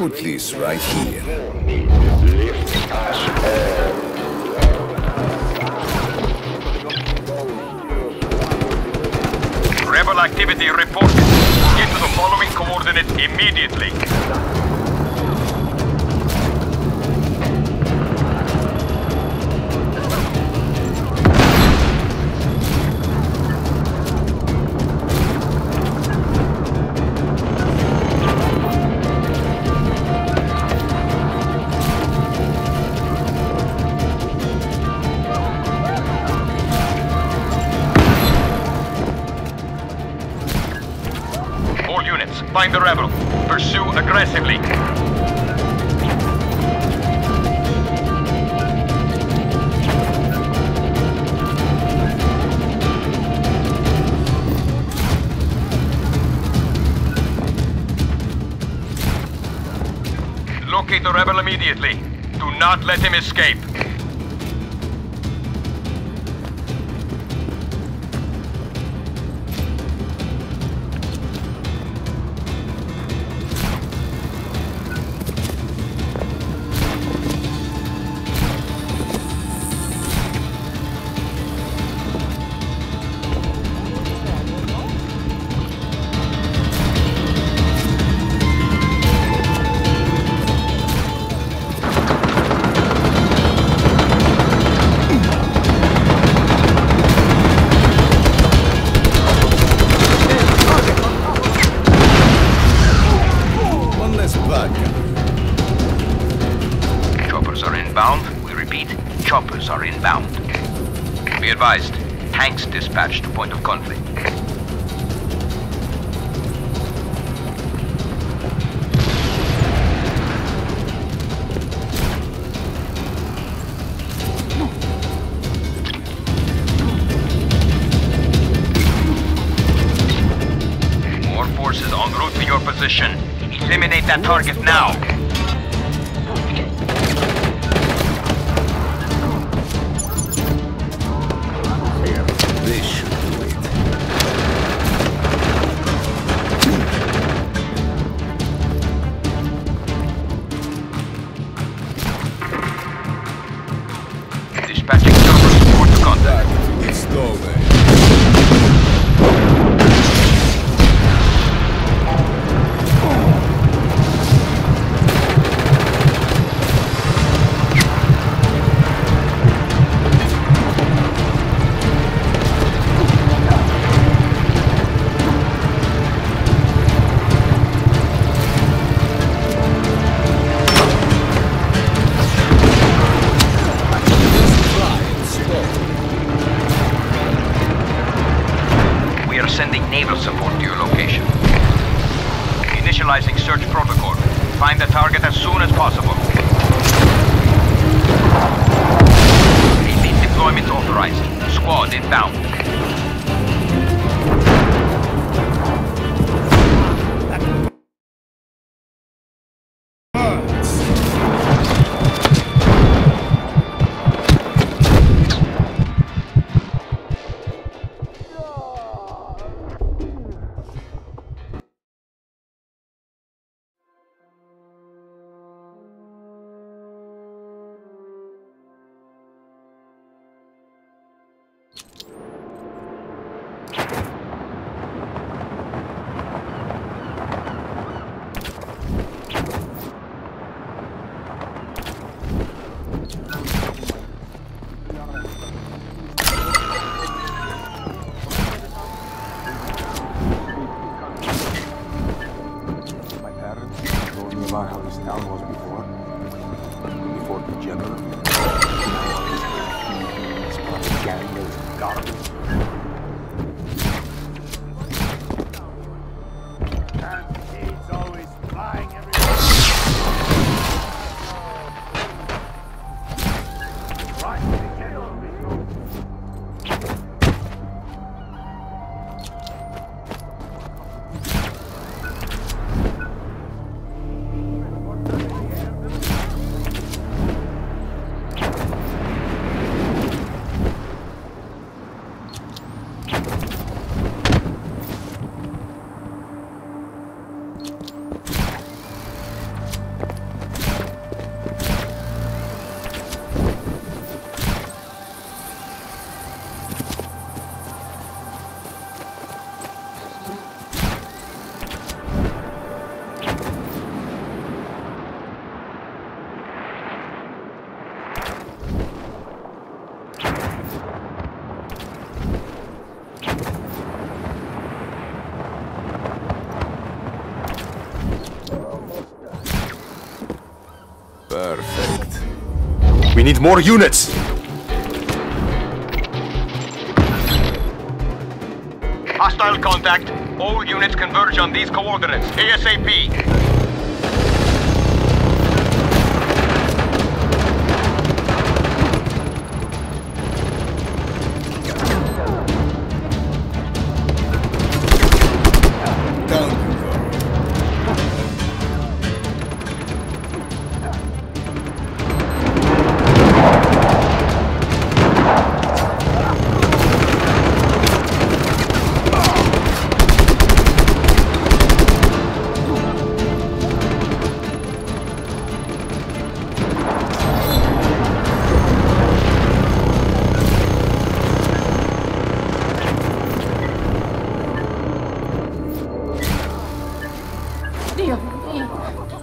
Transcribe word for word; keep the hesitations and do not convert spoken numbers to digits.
put this right here. Rebel activity reported. Get to the following coordinates immediately. Find the rebel. Pursue aggressively. Locate the rebel immediately. Do not let him escape. Choppers are inbound. We repeat, choppers are inbound. Be advised, tanks dispatched to point of conflict. More forces en route to your position. Eliminate that target now. This should do it. Dispatching choppers to point of contact. It's over. Sending naval support to your location. Initializing search protocol. Find the target as soon as possible. Elite deployment authorized. Squad inbound. About how this town was before, before the general. It's probably gang of garbage. And he's always flying everywhere. Right, the general will be Perfect. We need more units! Hostile contact. All units converge on these coordinates. ASAP. Down you go. Dios mío.